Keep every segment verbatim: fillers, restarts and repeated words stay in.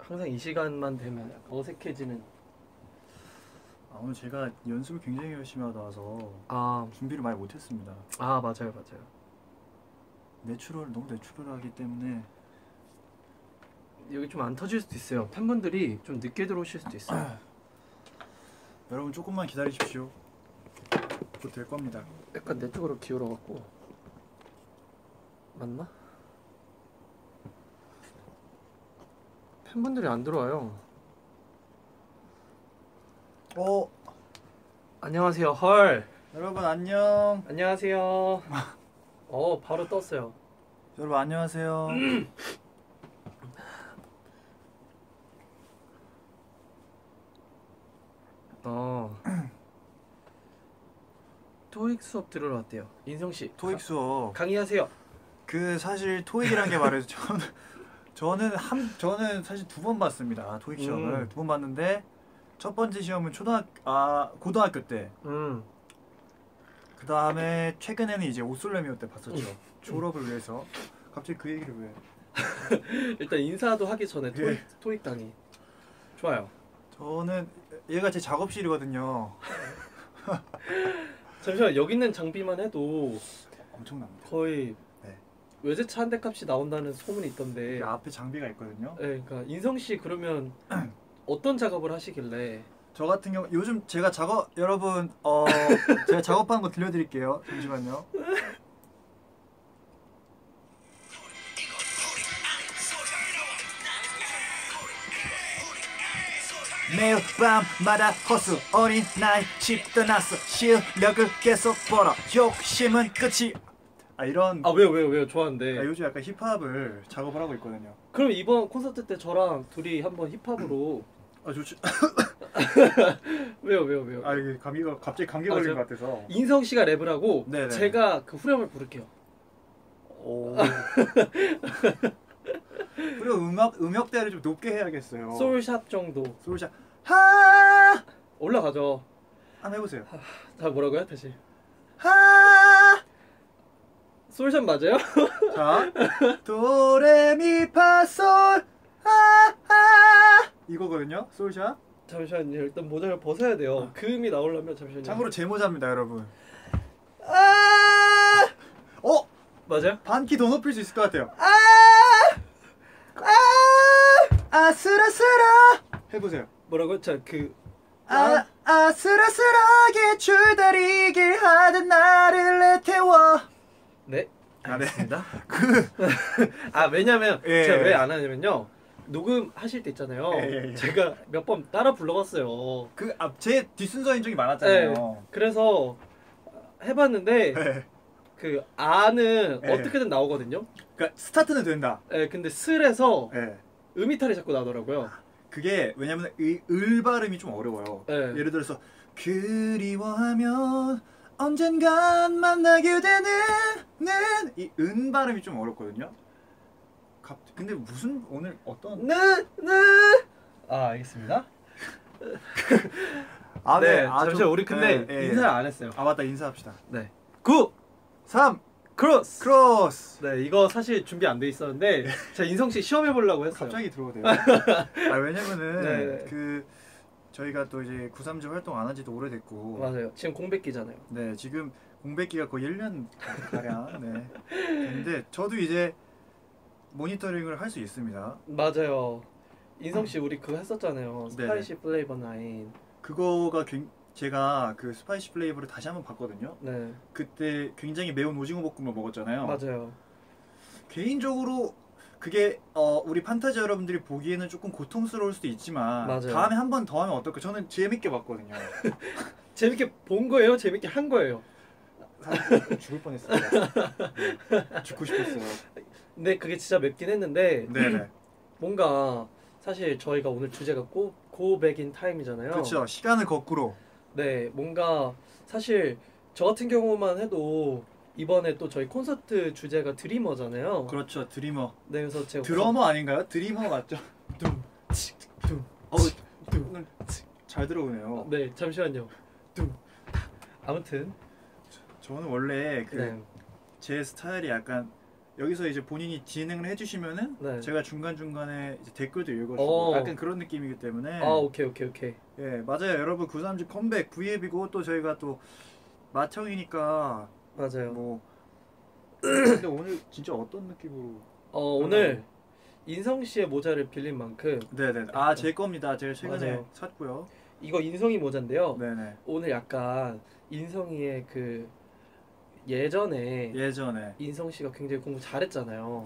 항상 이 시간만 되면 약간 어색해지는. 아, 오늘 제가 연습을 굉장히 열심히 하다 와서 아, 준비를 많이 못했습니다. 아 맞아요 맞아요. 내추럴 너무 내추럴하기 때문에 여기 좀 안 터질 수도 있어요. 팬분들이 좀 늦게 들어오실 수도 있어요. 여러분 조금만 기다리십시오. 곧 될 겁니다. 약간 내 쪽으로 기울어 갖고 맞나? 팬분들이 안 들어와요. 어, 안녕하세요. 헐. 여러분 안녕. 안녕하세요. 어 바로 떴어요. 여러분 안녕하세요. 어. 토익 수업 들으러 왔대요. 인성 씨. 토익 수업. 강의하세요. 그 사실 토익이란 게 말해서 저는 저는 한 저는 사실 두 번 봤습니다. 토익 시험을 음. 두 번 봤는데 첫 번째 시험은 초등학 아 고등학교 때. 음. 그 다음에 최근에는 이제 오솔레미오 때 봤었죠. 음. 졸업을 위해서. 갑자기 그 얘기를 왜? 일단 인사도 하기 전에 토익, 예. 토익 강의. 좋아요. 저는 얘가 제 작업실이거든요. 잠시만 여기 있는 장비만 해도 엄청납니다. 거의 네. 외제차 한 대 값이 나온다는 소문이 있던데. 이 앞에 장비가 있거든요. 네, 그러니까 인성 씨 그러면 어떤 작업을 하시길래? 저 같은 경우 요즘 제가 작업 여러분 어 제가 작업하는 거 들려드릴게요. 잠시만요. 매일 밤마다 허수 어린 나이 집 떠났어 실력을 계속 벌어 욕심은 끝이 아 이런 아 왜요 왜요 왜요 좋아하는데. 아, 요즘 약간 힙합을 작업을 하고 있거든요. 그럼 이번 콘서트 때 저랑 둘이 한번 힙합으로. 아 좋지. 왜요 왜요 왜요? 아 이게 감기가 갑자기 감기 아, 걸린 저- 것 같아서. 인성 씨가 랩을 하고 네네. 제가 그 후렴을 부를게요. 오. 그리고 음악 음역대를 좀 높게 해야겠어요. 소울샵 정도 소울샷 하 올라가죠. 한번 해보세요. 다 뭐라고요 다시? 하 소울샵 맞아요? 자 도레미파솔 하하 이거거든요. 소울샷. 잠시만요. 일단 모자를 벗어야 돼요. 그 음이 나오려면 잠시만요. 참고로 제 모자입니다, 여러분. 아! 어? 맞아요? 반키 더 높일 수 있을 것 같아요. 아! 아! 아슬아슬아. 해보세요. 뭐라고요? 자, 그 아, 아슬아슬하게 줄다리길 하던 나를 내태워. 네. 아, 네. 알겠습니다. 그 아, 왜냐면 예. 제가 왜 안 하냐면요. 녹음 하실 때 있잖아요. 예, 예, 예. 제가 몇 번 따라 불러봤어요. 그 앞 제 뒷순서인 적이 많았잖아요. 네. 그래서 해봤는데 네. 그 아는 예. 어떻게든 나오거든요. 그러니까 스타트는 된다. 네, 근데 슬에서 네. 음이탈이 자꾸 나더라고요. 그게 왜냐면 이 을 발음이 좀 어려워요. 네. 예를 들어서 그리워하면 언젠간 만나게 되는 이 은 발음이 좀 어렵거든요. 갑 근데 무슨 오늘 어떤 네, 네. 아, 알겠습니다. 아, 네, 아, 잠시만 좀- 우리 근데 네, 네. 인사를 안 했어요. 아 맞다 인사합시다. 네. 구 삼 크로스. 크로스. 네, 이거 사실 준비 안 돼 있었는데 제가 인성 씨 시험해 보려고 했어요. 갑자기 들어오대요. 아 왜냐면은 네. 그 저희가 또 이제 구삼즈 활동 안 한지도 오래됐고. 맞아요. 지금 공백기잖아요. 네 지금 공백기가 거의 일 년 가량 네. 근데 저도 이제 모니터링을 할 수 있습니다. 맞아요. 인성 씨 우리 그거 했었잖아요. 네네. 스파이시 플레이버 나인. 그거가 굉- 제가 그 스파이시 플레이버를 다시 한번 봤거든요. 네, 그때 굉장히 매운 오징어 볶음을 먹었잖아요. 맞아요. 개인적으로 그게 어, 우리 판타지 여러분들이 보기에는 조금 고통스러울 수도 있지만 맞아요. 다음에 한 번 더 하면 어떨까? 저는 재밌게 봤거든요. 재밌게 본 거예요? 재밌게 한 거예요? 사실 죽을 뻔했습니다. 네, 죽고 싶었어요. 근데 그게 진짜 맵긴 했는데 네네. 뭔가 사실 저희가 오늘 주제가 고, go back in time이잖아요. 그렇죠. 시간을 거꾸로. 네, 뭔가 사실 저 같은 경우만 해도 이번에 또 저희 콘서트 주제가 드리머잖아요. 그렇죠. 드리머. 네, 그래서 제가 드러머 아닌가요? 드리머 맞죠? 둠, 치, 둠, 어, 둠. 오늘 잘 들어오네요. 네, 잠시만요. 둠. 아무튼 저는 원래 그 네. 제 스타일이 약간 여기서 이제 본인이 진행을 해주시면은 네. 제가 중간 중간에 이제 댓글도 읽어주고 어. 약간 그런 느낌이기 때문에. 아 오케이 오케이 오케이. 예 맞아요 여러분 구삼십 컴백 V앱이고 또 저희가 또 마청이니까 맞아요. 뭐 근데 오늘 진짜 어떤 느낌으로? 어 오늘 인성 씨의 모자를 빌린 만큼 네네 아 제 겁니다. 제가 최근에 맞아요. 샀고요. 이거 인성이 모자인데요. 네네 오늘 약간 인성이의 그 예전에 예전에 인성 씨가 굉장히 공부 잘했잖아요.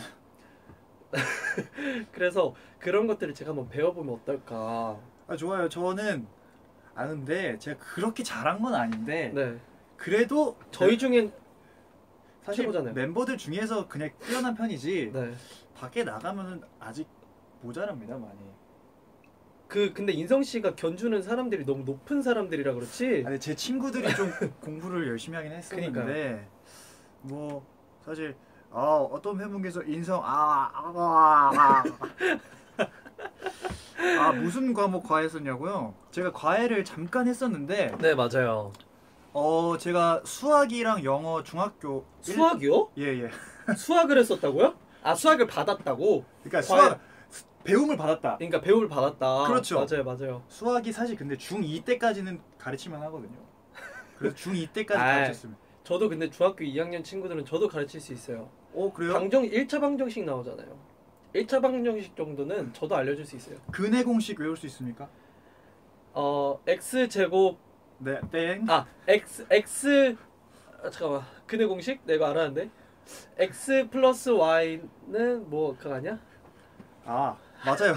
그래서 그런 것들을 제가 한번 배워보면 어떨까. 아 좋아요. 저는 아는데 제가 그렇게 잘한 건 아닌데 네. 그래도 저희 중엔 사실 최고잖아요. 멤버들 중에서 그냥 뛰어난 편이지 네. 밖에 나가면은 아직 모자랍니다 많이. 그 근데 인성 씨가 견주는 사람들이 너무 높은 사람들이라 그렇지. 아니 제 친구들이 좀 공부를 열심히 하긴 했었는데 그러니까요. 뭐 사실 아 어떤 회분께서 인성 아아 아, 아, 아, 아 무슨 과목 과외했었냐고요? 제가 과외를 잠깐 했었는데 네 맞아요. 어 제가 수학이랑 영어 중학교 수학이요? 예예. 수학을 했었다고요? 아 수학을 받았다고? 그러니까 과외- 수학 배움을 받았다. 그러니까 배움을 받았다. 그렇죠. 맞아요 맞아요. 수학이 사실 근데 중이 때까지는 가르치면 하거든요. 그래서 중이 때까지 아이. 가르쳤으면. 저도 근데 중학교 이 학년 친구들은 저도 가르칠 수 있어요. 어 그래요? 방정 일 차 방정식 나오잖아요. 일 차 방정식 정도는 저도 알려줄 수 있어요. 근해 공식 외울 수 있습니까? 어 x 제곱 네, 땡. 아 x x 아, 잠깐만 근해 공식 내가 알았는데 x 플러스 y는 뭐 그거 아니야? 아, 맞아요.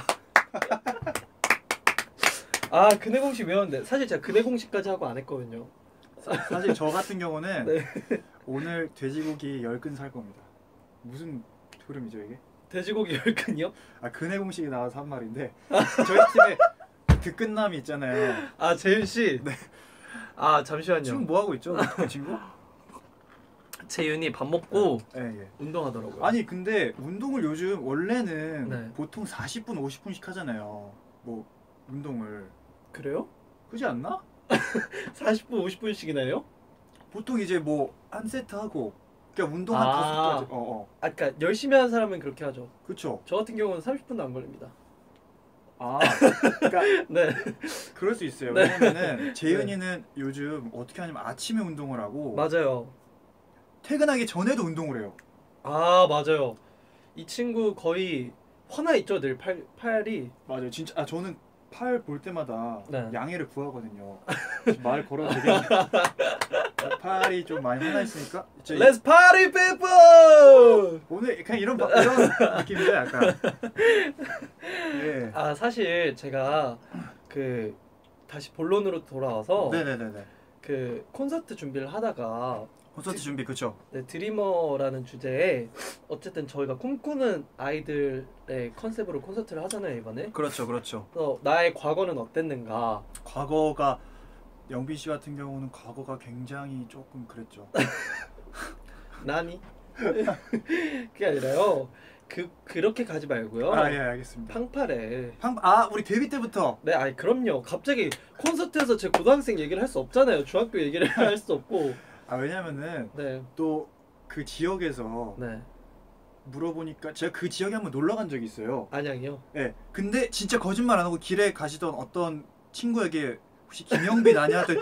아 근해 공식 외웠는데 사실 제가 근해 공식까지 하고 안 했거든요. 사, 사실 저 같은 경우는 네. 오늘 돼지고기 열 근 살 겁니다. 무슨 소름이죠 이게? 돼지고기 열 근이요? 아 근해 공식이 나와서 한 말인데 저희 팀에 득끝남이 있잖아요. 아 재윤 씨. 네. 아 잠시만요. 지금 뭐 하고 있죠? 그 친구? 재윤이 밥 먹고 예, 예. 운동하더라고요. 아니 근데 운동을 요즘 원래는 네. 보통 사십 분, 오십 분씩 하잖아요. 뭐 운동을. 그래요? 그지 않나? 사십 분 오십 분씩이나 해요? 보통 이제 뭐 한 세트 하고 그냥 운동 한 아. 다섯 가지. 어, 어. 아 그러니까 열심히 하는 사람은 그렇게 하죠. 그렇죠. 저 같은 경우는 삼십 분도 안 걸립니다. 아, 그러니까 네. 그럴 수 있어요. 네. 왜냐면은 재윤이는 요즘 어떻게 하냐면 아침에 운동을 하고 맞아요. 퇴근하기 전에도 운동을 해요. 아 맞아요. 이 친구 거의 화나 있죠 늘 팔, 팔이. 맞아요. 진짜 아 저는 팔 볼 때마다 네. 양해를 구하거든요. 말 걸어도 되겠냐? 팔이 좀 많이 화나 있으니까 이제 Let's party people! 오늘 그냥 이런 바- 이런 느낌인데 약간. 예. 아 사실 제가 그 다시 본론으로 돌아와서 네네네네. 그 콘서트 준비를 하다가 콘서트 준비 그쵸? 네, 드리머라는 주제에 어쨌든 저희가 꿈꾸는 아이들의 컨셉으로 콘서트를 하잖아요 이번에. 그렇죠, 그렇죠. 그래서 나의 과거는 어땠는가. 과거가 영빈 씨 같은 경우는 과거가 굉장히 조금 그랬죠. 나니? 그게 아니라요. 그 그렇게 가지 말고요. 아 예 알겠습니다. 팡파래. 팡, 아 우리 데뷔 때부터. 네, 아니 그럼요. 갑자기 콘서트에서 제 고등학생 얘기를 할 수 없잖아요. 중학교 얘기를 할 수 없고. 아 왜냐면은 네, 또 그 지역에서 네. 물어보니까 제가 그 지역에 한번 놀러 간 적이 있어요. 안양이요. 예. 근데 진짜 거짓말 안 하고 길에 가시던 어떤 친구에게 혹시 김영빈 아니야? 했더니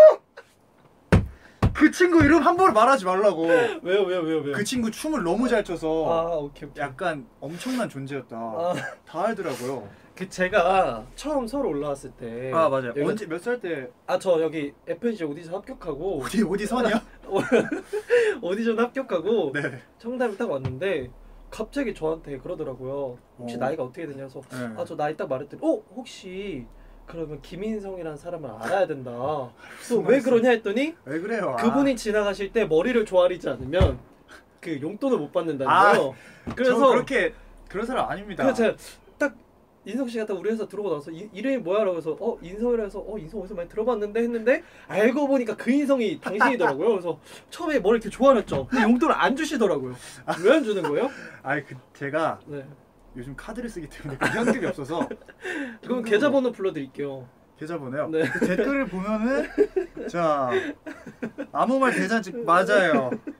그 친구 이름 함부로 말하지 말라고. 왜요, 왜요, 왜요, 왜요? 그 친구 춤을 너무 잘 아, 춰서 오케이, 오케이. 약간 엄청난 존재였다. 아, 다 알더라고요. 그 제가 처음 서울 올라왔을 때. 아 맞아요. 여기- 언제 몇 살 때 아, 저 여기 에프엔씨 오디션 합격하고 어디 어디 선이요? 오디션 합격하고 네. 청담을 딱 왔는데 갑자기 저한테 그러더라고요. 혹시 어. 나이가 어떻게 되냐서 네. 아, 저 나이 딱 말했더니 어, 혹시 그러면 김인성이라는 사람을 알아야 된다. 그래서 왜 그러냐 했더니 왜 그래요? 그분이 지나가실 때 머리를 조아리지 않으면 그 용돈을 못 받는다는 아, 거예요. 아, 그래서 저 그렇게 그런 사람 아닙니다. 그래서 제가 딱 인성 씨가 딱 우리 회사 들어오고 나서 이, 이름이 뭐야라고 해서 어 인성이라 해서 어 인성 어디서 많이 들어봤는데 했는데 알고 보니까 그 인성이 당신이더라고요. 그래서 처음에 머리 이렇게 조아렸죠. 근데 용돈을 안 주시더라고요. 왜 안 주는 거예요? 아니 그 제가 네. 요즘 카드를 쓰기 때문에 그 현금이 없어서 그럼 계좌번호 불러드릴게요. 계좌번호요. 네. 그 댓글을 보면은 자 아무 말 대잔치 맞아요.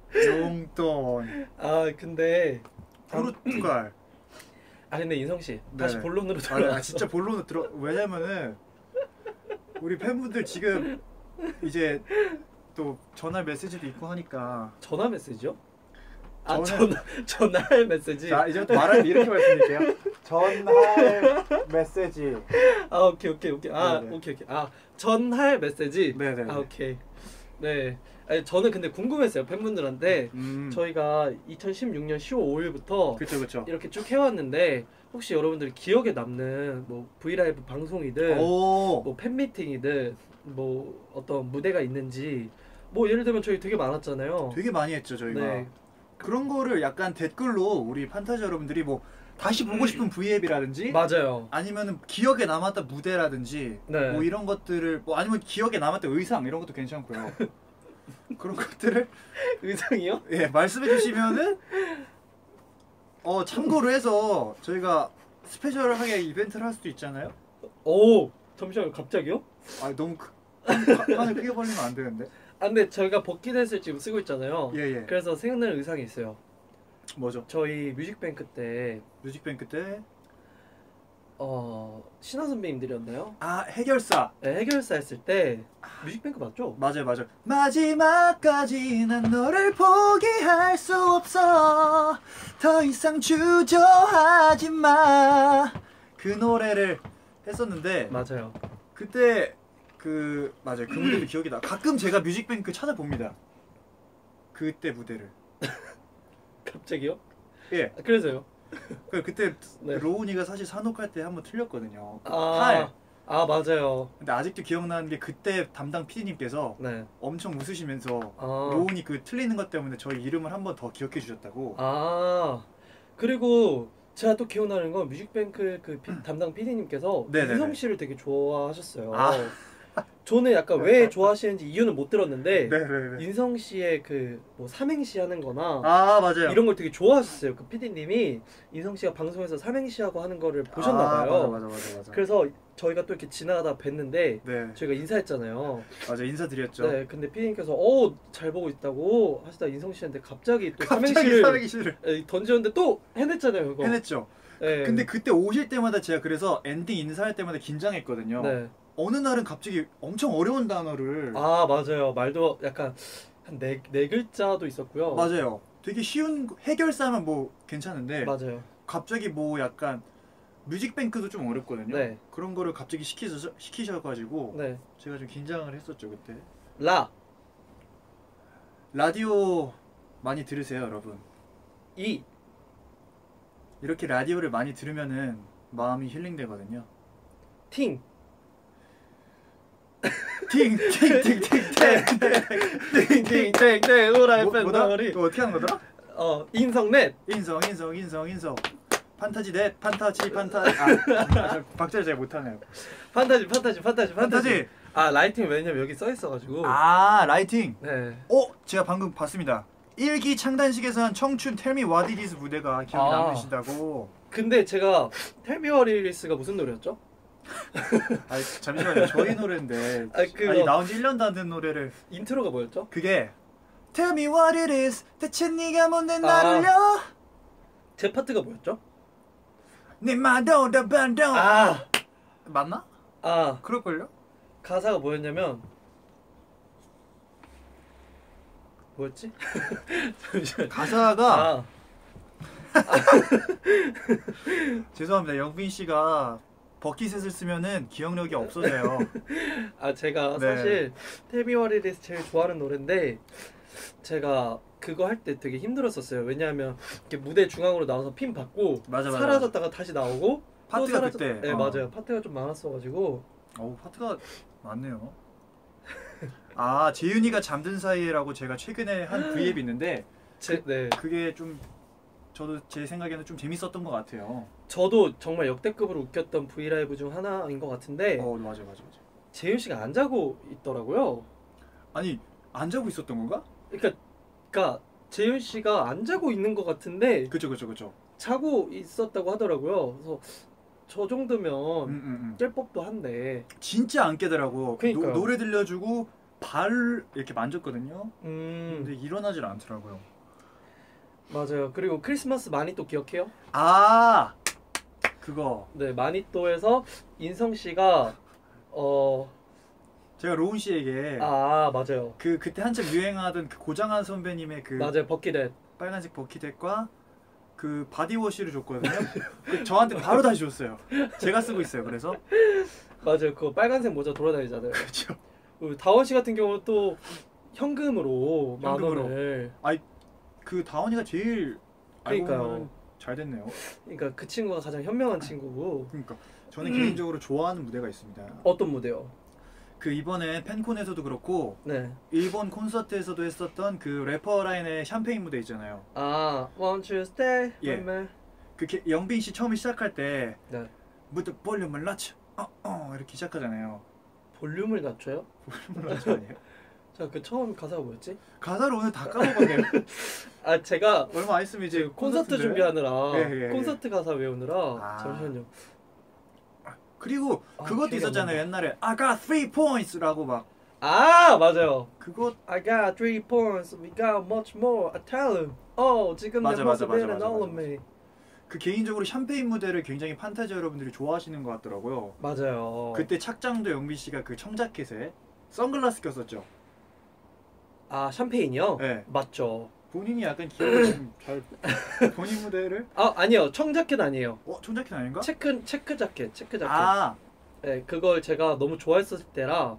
용돈. 아 근데 포르투갈. 아 근데 인성 씨 다시 네네. 본론으로 아, 돌아와. 아 진짜 본론으로 들어. 왜냐면은 우리 팬분들 지금 이제 또 전화 메시지도 있고 하니까. 전화 메시지요? 아 저는- 전화 전화할 메시지. 자 이제부터 말할 이렇게 말씀드릴게요. 전할 메시지. 아 오케이 오케이 오케이 아 네네. 오케이 오케이 아 전할 메시지. 네네. 아 오케이. 네. 아니, 저는 근데 궁금했어요 팬분들한테. 음. 저희가 이천십육 년 시월 오일부터 그쵸 그쵸. 이렇게 쭉 해왔는데 혹시 여러분들이 기억에 남는 뭐 브이라이브 방송이든 오. 뭐 팬미팅이든 뭐 어떤 무대가 있는지 뭐 예를 들면 저희 되게 많았잖아요. 되게 많이 했죠 저희가. 네. 그런 거를 약간 댓글로 우리 판타지 여러분들이 뭐 다시 보고 싶은 브이앱이라든지 맞아요. 아니면은 기억에 남았던 무대라든지 네. 뭐 이런 것들을 뭐 아니면 기억에 남았던 의상 이런 것도 괜찮고요. 그런 것들을 의상이요? 예 말씀해 주시면은 어 참고로 해서 저희가 스페셜하게 이벤트를 할 수도 있잖아요. 오 잠시만요 갑자기요? 아 너무 크, 판을 크게 벌리면 안 되는데. 아 근데 저희가 버킷햇을 지금 쓰고 있잖아요. 예예. 그래서 생각나는 의상이 있어요. 뭐죠? 저희 뮤직뱅크 때 뮤직뱅크 때 어, 신화 선배님들이었나요? 아 해결사. 네, 해결사 했을 때 뮤직뱅크 맞죠? 맞아요 맞아요. 마지막까지 난 너를 포기할 수 없어 더 이상 주저하지 마. 그 노래를 했었는데 맞아요. 그때 그 맞아요 그 무대도 기억이 나. 가끔 제가 뮤직뱅크 찾아봅니다. 그때 무대를. 갑자기요? 예. 아, 그래서요? 그 그때 네. 로운이가 사실 산옥할 때 한번 틀렸거든요. 그 아, 팔. 아 맞아요. 근데 아직도 기억나는 게 그때 담당 피디님께서 네. 엄청 웃으시면서 아, 로운이 그 틀리는 것 때문에 저희 이름을 한 번 더 기억해 주셨다고. 아 그리고 제가 또 기억나는 건 뮤직뱅크 그 피- 담당 피디님께서 네네네. 유성 씨를 되게 좋아하셨어요. 아. 저는 약간 왜 좋아하시는지 이유는 못 들었는데 네네네. 인성 씨의 그 뭐 삼행시 하는 거나 아 맞아요. 이런 걸 되게 좋아하셨어요. 그 피디님이 인성 씨가 방송에서 삼행시 하고 하는 거를 보셨나 아, 봐요. 맞아 맞아 맞아 맞아. 그래서 저희가 또 이렇게 지나가다 뵀는데 네 저희가 인사했잖아요. 맞아 인사드렸죠. 네, 근데 피디님께서 어 잘 보고 있다고 하시다 인성 씨한테 갑자기 또 갑자기 삼행시를 삼행시를 에, 던졌는데 또 해냈잖아요. 그거. 해냈죠. 네. 근데 그때 오실 때마다 제가 그래서 엔딩 인사할 때마다 긴장했거든요. 네. 어느 날은 갑자기 엄청 어려운 단어를 아 맞아요. 말도 약간 한 네 네 글자도 있었고요. 맞아요. 되게 쉬운 해결사면 뭐 괜찮은데 맞아요. 갑자기 뭐 약간 뮤직뱅크도 좀 어렵거든요. 네. 그런 거를 갑자기 시키셔 시키셔가지고 네. 제가 좀 긴장을 했었죠 그때. 라, 라디오 많이 들으세요 여러분. 이, 이렇게 라디오를 많이 들으면은 마음이 힐링되거든요. 팅, 팅팅팅팅팅 팅팅팅팅 오라이 뭐, 뭐다? 팬더리. 이거 어떻게 하는 거더라? 어 인성넷. 인성 인성 인성 인성 판타지 넷 판타지 판타지 아, 아 박자를 잘 못하네요. 판타지 판타지 판타지 판타지. 판타지. 아 라이팅 왜냐면 여기 써 있어가지고. 아 라이팅. 네. 어 제가 방금 봤습니다. 일기 창단식에서 한 청춘 텔미 와디디스 무대가 기억에 아. 남으신다고. 근데 제가 텔미워리리스가 무슨 노래였죠? 아 잠시만요. 저희 노래인데 아, 그거- 아니 나온 지 일 년도 안 된 노래를 인트로가 뭐였죠? 그게 Tell me what it is 대체 네가 뭔데 아. 날 울려 제 파트가 뭐였죠? 네 말도 더 반도 아, 맞나? 아 그럴걸요? 가사가 뭐였냐면 뭐였지? 잠시만. 가사가 아, 죄송합니다. 영빈 씨가 버킷셋을 쓰면은 기억력이 없어져요. 아 제가 네. 사실 텔미워리리스 제일 좋아하는 노래인데 제가 그거 할 때 되게 힘들었었어요. 왜냐하면 이렇게 무대 중앙으로 나와서 핀 받고 맞아, 맞아. 사라졌다가 다시 나오고 파트가 또 사라졌... 그때. 네 어. 맞아요. 파트가 좀 많았어가지고 어우 파트가 많네요. 아 재윤이가 잠든 사이에라고 제가 최근에 한 브이앱이 있는데 제, 네 그게 좀 저도 제 생각에는 좀 재밌었던 것 같아요. 저도 정말 역대급으로 웃겼던 브이라이브 중 하나인 것 같은데 어 맞아 맞아 맞아. 재윤 씨가 안 자고 있더라고요. 아니 안 자고 있었던 건가? 그러니까 그러니까 재윤 씨가 안 자고 있는 것 같은데 그쵸 그쵸 그쵸. 자고 있었다고 하더라고요. 그래서 저 정도면 음, 음, 음. 깰 법도 한데 진짜 안 깨더라고. 노, 그러니까요. 노래 들려주고 발 이렇게 만졌거든요. 음 근데 일어나질 않더라고요. 맞아요. 그리고 크리스마스 마니또 기억해요? 아 그거 네 마니또에서 인성 씨가 어 제가 로운 씨에게 아 맞아요. 그 그때 한참 유행하던 그 고장한 선배님의 그 맞아요 버킷에 빨간색 버킷햇과 그 바디워시를 줬거든요. 그 저한테 바로 다시 줬어요. 제가 쓰고 있어요. 그래서 맞아요. 그거 빨간색 모자 돌아다니잖아요. 그렇죠. 그 다원 씨 같은 경우는 또 현금으로 만 현금으로. 원을 그 다원이가 제일 알고 그러니까요. 보면 잘 됐네요. 그러니까 그 친구가 가장 현명한 친구고 그러니까 저는 개인적으로 좋아하는 무대가 있습니다. 어떤 무대요? 그 이번에 팬콘에서도 그렇고 네. 일본 콘서트에서도 했었던 그 래퍼 라인의 샴페인 무대 있잖아요. 아 Won't you stay? 예. with me? 그 게- 영빈 씨 처음에 시작할 때 네. 무대 볼륨을 낮춰 어, 어 이렇게 시작하잖아요. 볼륨을 낮춰요? 볼륨을 낮춰 아니에요? 자 그 처음 가사가 뭐였지? 가사를 오늘 다 까먹었네요. 아 제가 얼마 안 있으면 이제 콘서트 콘서트인데. 준비하느라 예, 예, 예. 콘서트 가사 외우느라 아. 잠시만요. 그리고 아, 그것도 기억이 안 있었잖아요. 난다. 옛날에 I got three points라고 막 아 맞아요. 그거 I got three points. We got much more. I tell him. 어 지금 내 맞아, 맞아, 모습에는 맞아, 맞아, all of 맞아. me. 그 개인적으로 샴페인 무대를 굉장히 판타지 여러분들이 좋아하시는 것 같더라고요. 맞아요. 그때 착장도 영빈 씨가 그 청자켓에 선글라스 꼈었죠. 아 샴페인이요? 네. 맞죠. 본인이 약간 기억을 좀 잘 본인 무대를 아 아니요 청자켓 아니에요. 어 청자켓 아닌가? 체크 체크 자켓 체크 자켓. 아 네 그걸 제가 너무 좋아했었을 때라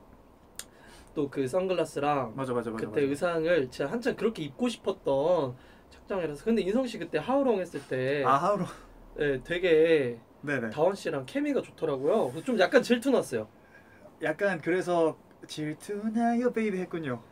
또 그 선글라스랑 맞아 맞아 맞아. 그때 맞아. 의상을 제가 한참 그렇게 입고 싶었던 착장이라서 근데 인성 씨 그때 하우롱 했을 때 아 하우로. 네, 되게 네네. 다원 씨랑 케미가 좋더라고요. 그래서 좀 약간 질투 났어요. 약간 그래서 질투나요 베이비 했군요.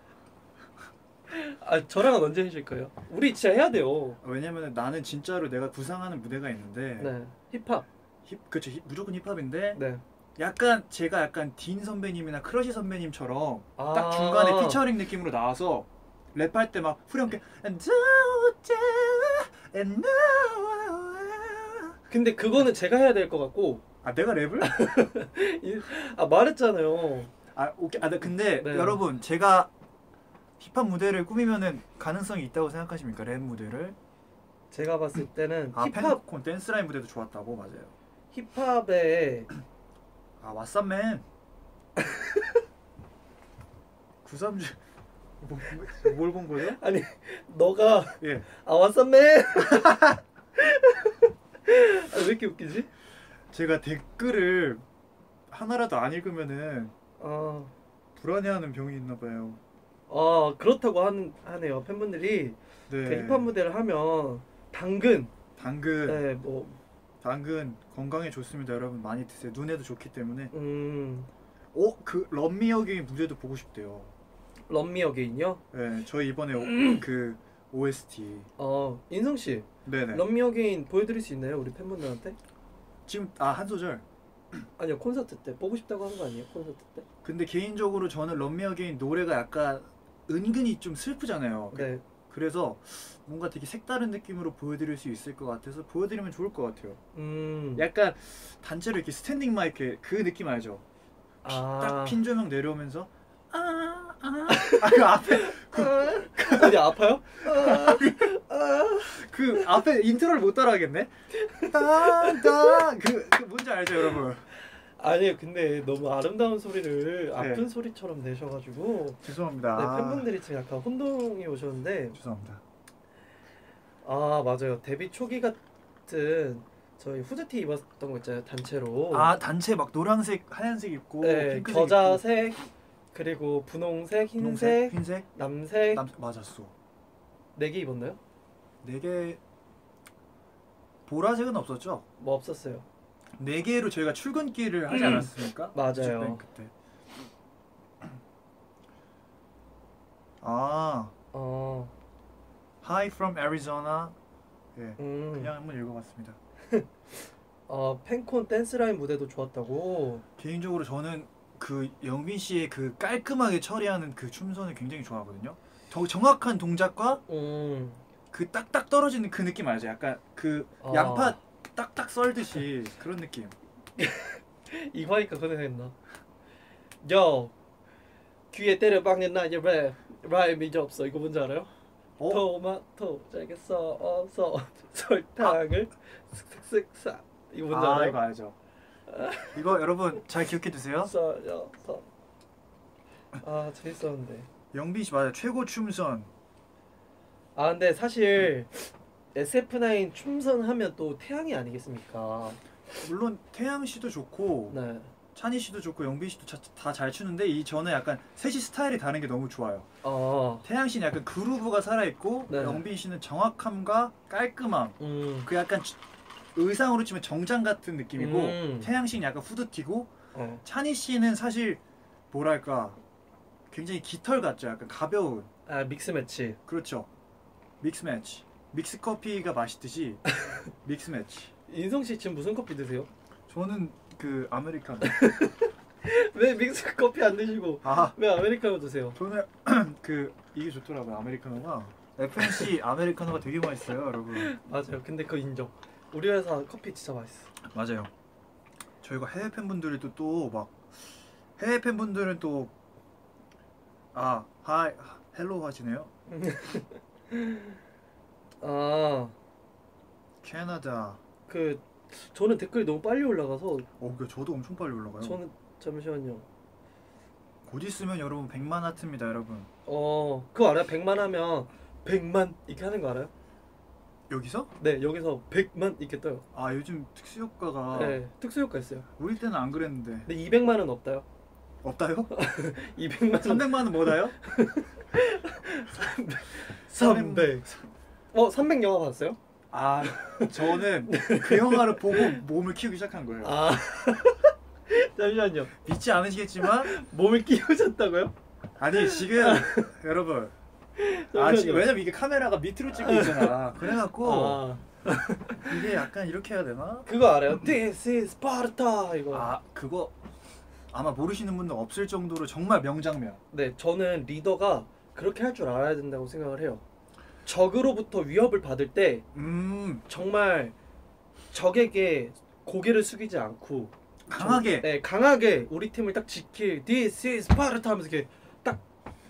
아 저랑은 언제 해줄 거예요? 우리 진짜 해야 돼요. 왜냐면 나는 진짜로 내가 구상하는 무대가 있는데 네 힙합. 힙 그쵸 힙, 무조건 힙합인데 네. 약간 제가 약간 딘 선배님이나 크러쉬 선배님처럼 아. 딱 중간에 피처링 느낌으로 나와서 랩할 때 막 후렴게 And do, do, and now. 근데 그거는 제가 해야 될 것 같고 아 내가 랩을? 이- 아 말했잖아요. 아 오케이 아 네, 근데 네. 여러분 제가 힙합 무대를 꾸미면은 가능성이 있다고 생각하십니까 랩 무대를? 제가 봤을 때는 아 힙합 팬콘 댄스라인 무대도 좋았다고 맞아요. 힙합에 아 왓썹맨 구삼주 뭘 본 거예요? 아니 너가 예. 아 왓썸맨 아, 왜 이렇게 웃기지? 제가 댓글을 하나라도 안 읽으면은 아, 불안해하는 병이 있나 봐요. 아 그렇다고 하는 하네요 팬분들이 네. 그 힙합 무대를 하면 당근 당근 네뭐 당근 건강에 좋습니다 여러분 많이 드세요. 눈에도 좋기 때문에. 음, 어? 그 럼미어게인 무대도 보고 싶대요. 럼미 어게인요? 네 저희 이번에 오, 그 오에스티 어 인성 씨 네네 럼미 어게인 보여드릴 수 있나요 우리 팬분들한테? 지금 아 한 소절. 아니요 콘서트 때 보고 싶다고 하는 거 아니에요 콘서트 때? 근데 개인적으로 저는 럼미어게인 노래가 약간 은근히 좀 슬프잖아요. 네. 그래서 뭔가 되게 색다른 느낌으로 보여드릴 수 있을 것 같아서 보여드리면 좋을 것 같아요. 음. 약간 단체로 이렇게 스탠딩 마이크 그 느낌 알죠? 아. 딱 핀 조명 내려오면서 아아 아, 그 앞에 그, 어디 아파요? 그 앞에 인트로를 못 따라하겠네. 따따 그, 그 뭔지 알죠 여러분? 아니요 근데 너무 아름다운 소리를 아픈 네. 소리처럼 내셔가지고 죄송합니다. 네, 팬분들이 지금 약간 혼동이 오셨는데 죄송합니다. 아 맞아요 데뷔 초기 같은 저희 후드티 입었던 거 있잖아요 단체로 아 단체 막 노란색 하얀색 입고 네, 핑크색 겨자색 그리고 분홍색 입고, 흰색 흰색 남색 남 맞았어. 네 개 입었나요? 네 개 보라색은 없었죠? 뭐 없었어요 네 개로 저희가 출근길을 하지 않았습니까? 맞아요. 뮤직뱅크 때. 아, 어, Hi from Arizona. 예, 음, 그냥 한번 읽어봤습니다. 어, 팬콘 댄스라인 무대도 좋았다고 개인적으로 저는 그 영빈 씨의 그 깔끔하게 처리하는 그 춤선을 굉장히 좋아하거든요. 더 정확한 동작과 음, 그 딱딱 떨어지는 그 느낌 알죠? 약간 그 아. 양파 딱딱 썰듯이 그런 느낌. 이거 하니까 그거 생각나 Yo 귀에 때려 박는 나의 랩 라임이 이제 없어. 이거 뭔지 알아요? 어? 토마토 잘게 써서 설탕을 슥슥슥 싹. 이거 뭔지 아 알아요? 이거 알죠. 이거 여러분 잘 기억해 두세요. 써서 아 재밌었는데. 영빈 씨 맞아요. 최고 춤선. 아 근데 사실 에스에프나인 춤선하면 또 태양이 아니겠습니까? 물론 태양 씨도 좋고 네. 찬희 씨도 좋고 영빈 씨도 다 잘 추는데 이 저는 약간 셋이 스타일이 다른 게 너무 좋아요. 어. 태양 씨는 약간 그루브가 살아 있고 네. 영빈 씨는 정확함과 깔끔함. 음. 그 약간 주- 의상으로 치면 정장 같은 느낌이고 음. 태양 씨는 약간 후드티고 어. 찬희 씨는 사실 뭐랄까 굉장히 깃털 같죠. 약간 가벼운. 아 믹스 매치. 그렇죠. 믹스 매치. 믹스 커피가 맛있듯이 믹스 매치. 인성 씨 지금 무슨 커피 드세요? 저는 그 아메리카노. 왜 믹스 커피 안 드시고 아 왜 아메리카노 드세요? 저는 그 이게 좋더라고요. 아메리카노가 에프엠씨 아메리카노가 되게 맛있어요, 여러분. 맞아요. 근데 그거 인정. 우리 회사 커피 진짜 맛있어. 맞아요. 저희가 해외 팬분들도 또 막 해외 팬분들은 또 아 하이 헬로 하시네요. 아, 캐나다. 그 저는 댓글이 너무 빨리 올라가서 어, 그 저도 엄청 빨리 올라가요. 저는 잠시만요. 곧 있으면 여러분 백만 하트입니다, 여러분. 어, 그거 알아요? 백만 하면 백만 이렇게 하는 거 알아요? 여기서? 네, 여기서 백만 이렇게 떠요. 아 요즘 특수 효과가 네, 특수 효과 있어요. 우리 때는 안 그랬는데. 근데 이백만은 없다요. 없다요? 이백만 삼백만은 뭐다요? 삼백. 어, 삼백 영화 봤어요? 아 저는 그 영화를 보고 몸을 키우기 시작한 거예요. 아, 잠시만요. 믿지 않으시겠지만 몸을 끼우셨다고요? 아니 지금 여러분 아 지금 왜냐면 이게 카메라가 밑으로 찍고 있잖아. 그래갖고 아, 이게 약간 이렇게 해야 되나? 그거 알아요? This is Sparta 이거. 아 그거 아마 모르시는 분도 없을 정도로 정말 명장면. 네, 저는 리더가 그렇게 할 줄 알아야 된다고 생각을 해요. 적으로부터 위협을 받을 때 음 정말 적에게 고개를 숙이지 않고 강하게. 정- 네, 강하게 우리 팀을 딱 지킬 This is Sparta 하면서 이렇게 딱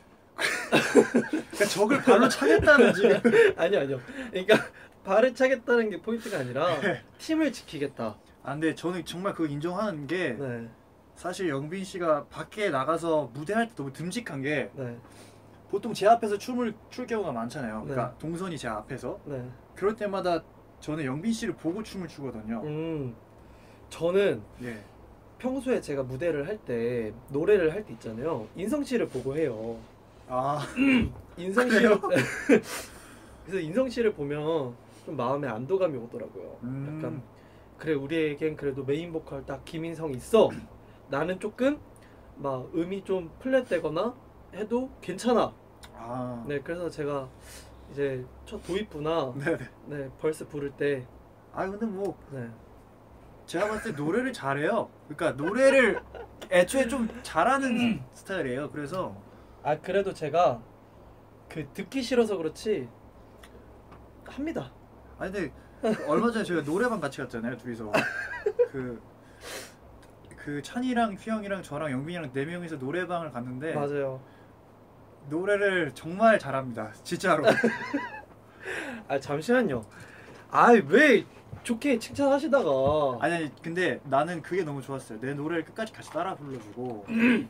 그러니까 적을 발로 차겠다는 지금. 아니요 아니요. 그러니까 발을 차겠다는 게 포인트가 아니라 네. 팀을 지키겠다. 아 근데 저는 정말 그거 인정하는 게 네, 사실 영빈 씨가 밖에 나가서 무대할 때 너무 듬직한 게 네, 보통 제 앞에서 춤을 출 경우가 많잖아요. 네. 그러니까 동선이 제 앞에서. 네. 그럴 때마다 저는 영빈 씨를 보고 춤을 추거든요. 음, 저는 예. 평소에 제가 무대를 할 때 노래를 할 때 있잖아요. 인성 씨를 보고 해요. 아 인성 씨를 그래서 인성 씨를 보면 좀 마음에 안도감이 오더라고요. 음. 약간 그래 우리에겐 그래도 메인 보컬 딱 김인성 있어. 나는 조금 막 음이 좀 플랫되거나 해도 괜찮아. 아. 네, 그래서 제가 이제 첫 도입부나 네네. 네 벌스 부를 때 아 근데 뭐 네. 제가 봤을 때 노래를 잘해요. 그러니까 노래를 애초에 좀 잘하는 스타일이에요. 그래서 아 그래도 제가 그 듣기 싫어서 그렇지 합니다. 아니 근데 얼마 전에 저희가 노래방 같이 갔잖아요. 둘이서 그, 그 찬이랑 휘영이랑 저랑 영빈이랑 네 명이서 노래방을 갔는데 맞아요. 노래를 정말 잘합니다. 진짜로. 아 잠시만요. 아 왜 좋게 칭찬하시다가 아니 아니 근데 나는 그게 너무 좋았어요. 내 노래를 끝까지 같이 따라 불러주고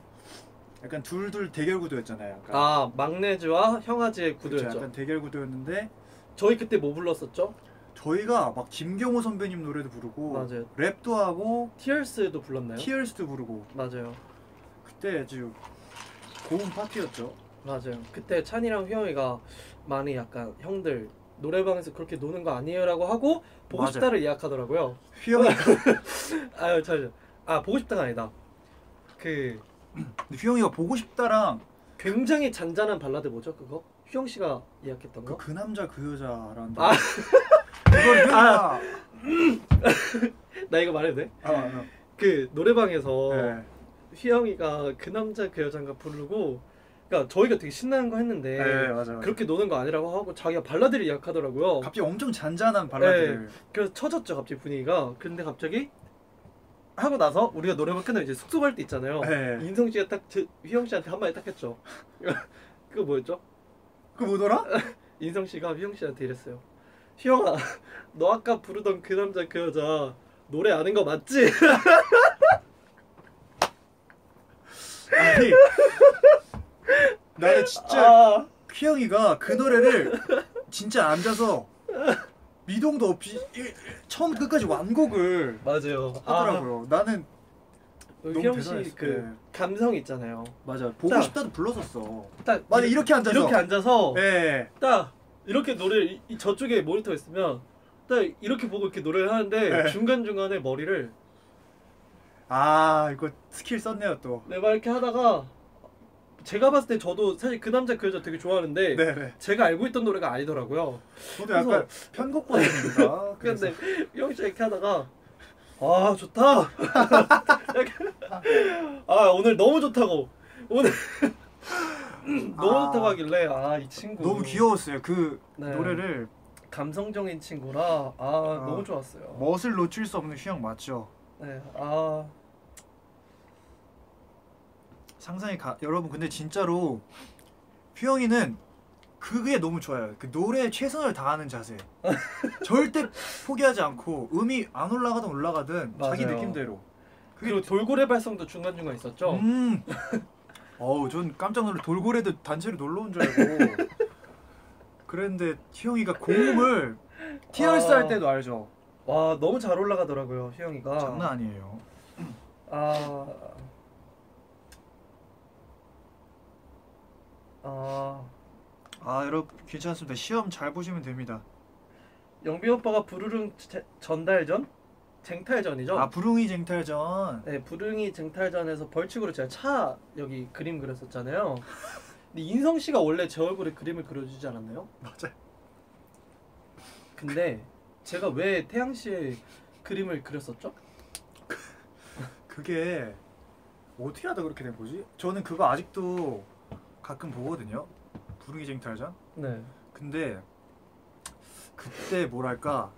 약간 둘둘 대결 구도였잖아요. 약간. 아 막내즈와 형아지의 그쵸, 구도였죠. 약간 대결 구도였는데 저희 그때 뭐 불렀었죠? 저희가 막 김경호 선배님 노래도 부르고 맞아요. 랩도 하고 티얼스도 불렀나요? 티얼스도 부르고 맞아요. 그때 아주 고음 파티였죠. 맞아요. 그때 찬이랑 휘영이가 많이 약간 형들 노래방에서 그렇게 노는 거 아니에요라고 하고 보고 맞아요. 싶다를 예약하더라고요. 휘영이 아유 잠시만. 아 보고 싶다가 아니다. 그 휘영이가 보고 싶다랑 굉장히 잔잔한 발라드 뭐죠 그거? 휘영 씨가 예약했던 그, 거? 그 남자 그 여자라는 아. 그걸 휘영이가 나 이거 말해도 돼? 아, 아, 그 노래방에서 네. 휘영이가 그 남자 그 여잔가 부르고 그러니까 저희가 되게 신나는 거 했는데 네, 맞아, 맞아. 그렇게 노는 거 아니라고 하고 자기가 발라드를 예약하더라고요. 갑자기 엄청 잔잔한 발라드를 그래서 쳐졌죠 갑자기 분위기가. 근데 갑자기 하고 나서 우리가 노래방 끝나면 이제 숙소 갈 때 있잖아요. 네. 인성 씨가 딱 저, 휘영 씨한테 한마디 딱 했죠. 그거 뭐였죠? 그 뭐더라? 인성 씨가 휘영 씨한테 이랬어요. 휘영아, 너 아까 부르던 그 남자 그 여자 노래 아는 거 맞지? 아니 나는 진짜 아, 휘영이가 그 노래를 진짜 앉아서 미동도 없이 이- 처음부터 끝까지 완곡을 맞아요. 하더라고요. 나는 아, 너무 휘영 씨 대단했어. 그 네. 감성 있잖아요. 맞아. 보고 딱- 싶다도 불렀었어. 딱 맞아, 이렇게 앉아서. 이렇게 앉아서 예. 딱 이렇게 노래 이, 이 저쪽에 모니터 있으면 딱 이렇게 보고 이렇게 노래를 하는데 네. 중간 중간에 머리를 아 이거 스킬 썼네요 또. 내가 이렇게 하다가 제가 봤을 때 저도 사실 그 남자 그 여자 되게 좋아하는데 네네. 제가 알고 있던 노래가 아니더라고요. 저도 약간 편곡 버전입니다. 근데 형 씨 이렇게 하다가 아 좋다. 이렇게. 아 오늘 너무 좋다고 오늘 너무 아. 좋다고 하길래 아 이 친구 너무 귀여웠어요. 그 네. 노래를 감성적인 친구라 아, 아. 너무 좋았어요. 멋을 놓칠 수 없는 휘영 맞죠? 네, 아 상상이 가. 여러분 근데 진짜로 휘영이는 그게 너무 좋아요. 그 노래에 최선을 다하는 자세. 절대 포기하지 않고 음이 안 올라가든 올라가든 자기 맞아요. 느낌대로. 그게 그리고 돌고래 발성도 중간 중간 있었죠. 음. 어우 전 깜짝 놀라 돌고래도 단체로 놀러 온 줄 알고. 그랬는데 휘영이가 고음을 티얼스 아. 할 때도 알죠. 와 너무 잘 올라가더라고요 휘영이가. 장난 아니에요. 아, 아 아 여러분 괜찮습니다. 시험 잘 보시면 됩니다. 영빈 오빠가 부르릉 제- 전달전? 쟁탈전이죠? 아 부릉이 쟁탈전. 네, 부릉이 쟁탈전에서 벌칙으로 제가 차 여기 그림 그렸었잖아요. 근데 인성 씨가 원래 제 얼굴에 그림을 그려주지 않았나요? 맞아요. 근데 제가 왜 태양 씨의 그림을 그렸었죠? 그게 어떻게 하다 그렇게 된 거지? 저는 그거 아직도 가끔 보거든요. 부릉이 쟁탈전. 네. 근데 그때 뭐랄까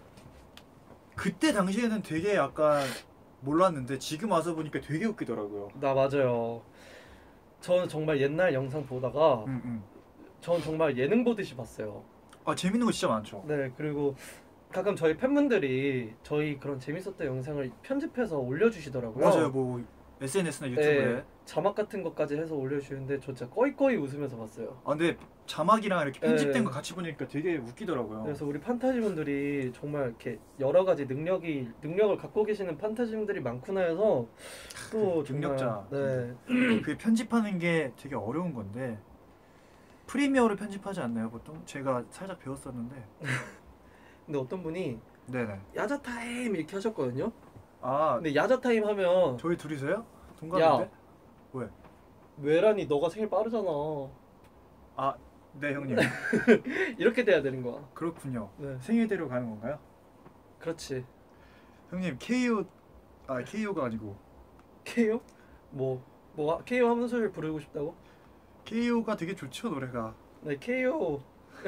그때 당시에는 되게 약간 몰랐는데 지금 와서 보니까 되게 웃기더라고요. 나 맞아요. 저는 정말 옛날 영상 보다가 음, 음. 전 정말 예능 보듯이 봤어요. 아 재밌는 거 진짜 많죠. 네, 그리고 가끔 저희 팬분들이 저희 그런 재밌었던 영상을 편집해서 올려주시더라고요. 맞아요. 뭐 에스엔에스나 유튜브에. 네, 자막 같은 것까지 해서 올려주시는데 저 진짜 꺼이꺼이 웃으면서 봤어요. 아 근데 자막이랑 이렇게 편집된 네. 거 같이 보니까 되게 웃기더라고요. 그래서 우리 판타지 분들이 정말 이렇게 여러 가지 능력이 능력을 갖고 계시는 판타지 분들이 많구나 해서 또 그 능력자. 정말, 네. 그게 편집하는 게 되게 어려운 건데 프리미어를 편집하지 않나요 보통? 제가 살짝 배웠었는데. 근데 어떤 분이 네네. 야자 타임 이렇게 하셨거든요. 아 근데 야자 타임 하면 저희 둘이서요? 동갑인데? 야. 왜? 외란이 너가 생일 빠르잖아. 아 네 형님. 이렇게 돼야 되는 거야. 그렇군요. 네, 생일대로 가는 건가요? 그렇지. 형님 케이오 아 케이오가 아니고 케이오? 뭐, 뭐 케이오 하는 소리를 부르고 싶다고? 케이오가 되게 좋죠 노래가. 네, 케이오.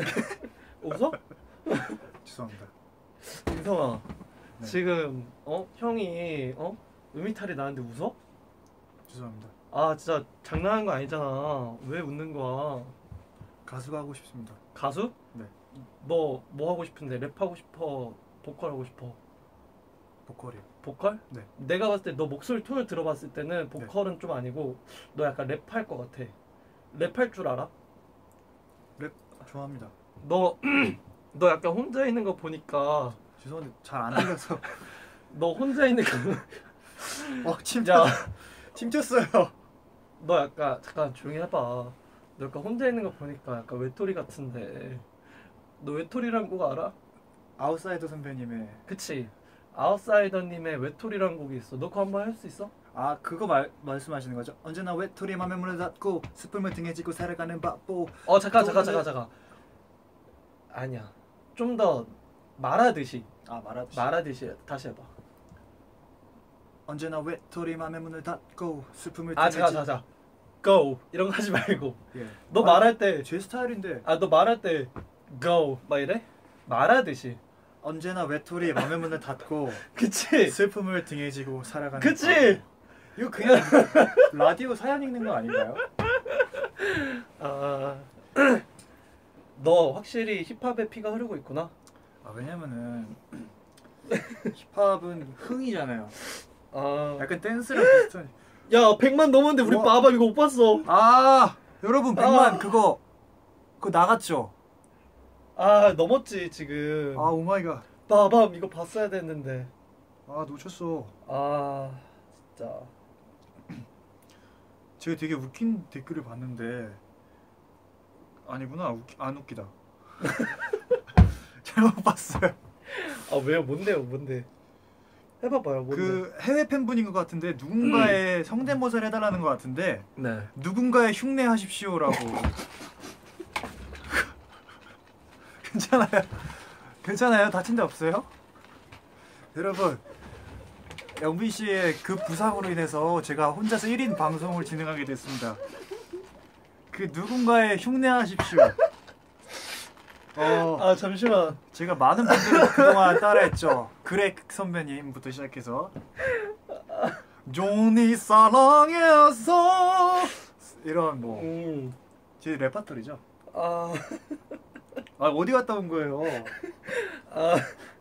웃어? 죄송합니다. 인성아, 네. 지금 어 형이 어 음이탈이 나는데 웃어? 죄송합니다. 아 진짜 장난하는 거 아니잖아. 왜 웃는 거야? 가수가 하고 싶습니다. 가수? 네. 너 뭐 하고 싶은데? 랩하고 싶어? 보컬 하고 싶어? 보컬이요. 보컬? 네. 내가 봤을 때 너 목소리 톤을 들어봤을 때는 보컬은 좀 아니고 너 약간 랩할 것 같아. 랩할 줄 알아? 랩 좋아합니다. 너 너 약간 혼자 있는 거 보니까 죄송한데 잘 안 들려서. 너 혼자 있는 거. 어 침. 야, 침쳤어요. 너 약간 잠깐 조용히 해봐. 너 약간 혼자 있는 거 보니까 약간 외톨이 같은데. 너 외톨이란 곡 알아? 아웃사이더 선배님의 그치? 아웃사이더님의 외톨이란 곡이 있어. 너 그거 한번 할 수 있어? 아 그거 말 말씀하시는 거죠? 언제나 외톨이 맘에 문을 닫고 스품을 등에 쥐고 살아가는 바보. 어 잠깐 잠깐 또- 잠깐 잠깐. 아니야. 좀 더 말하듯이 아 말하듯이. 말하듯이 다시 해봐. 언제나 외톨이 맘에 문을 닫고 스품을 아 등에 잠깐 쥐- 잠깐 잠깐. Go 이런 거 하지 말고. 예. 너 아, 말할 때 제 스타일인데. 아 너 말할 때 go 막 이래? 말하듯이. 언제나 외톨이 맘의 문을 닫고 그치? 슬픔을 등에 지고 살아가는 그치? 과거. 이거 그냥 라디오 사연 읽는 거 아닌가요? 아, 너 확실히 힙합에 피가 흐르고 있구나. 아 왜냐면은 힙합은 흥이잖아요. 아, 약간 댄스랑 비슷한. 야 백만 넘었는데 우리 우와. 빠밤 이거 못 봤어. 아 여러분 백만 아. 그거 그거 나갔죠? 아 넘었지 지금. 아 오마이갓. 빠밤 이거 봤어야 됐는데. 아 놓쳤어. 아 진짜. 제가 되게 웃긴 댓글을 봤는데 아니구나 웃기, 안 웃기다. 잘못 봤어요. 아 왜요? 뭔데요? 뭔데? 해봐봐요. 뭔데? 그 해외 팬분인 것 같은데 누군가의 성대모사를 해달라는 것 같은데 네. 누군가의 흉내하십시오라고. 괜찮아요? 괜찮아요? 다친 데 없어요? 여러분 영빈 씨의 그 부상으로 인해서 제가 혼자서 일 인 방송을 진행하게 됐습니다. 그 누군가의 흉내하십시오. 어, 아 잠시만. 제가 많은 분들을 그동안 따라했죠. 그렉 선배님부터 시작해서 존이 사랑해서 이런 뭐 음. 제 레파토리죠. 아. 아 어디 갔다 온 거예요? 아.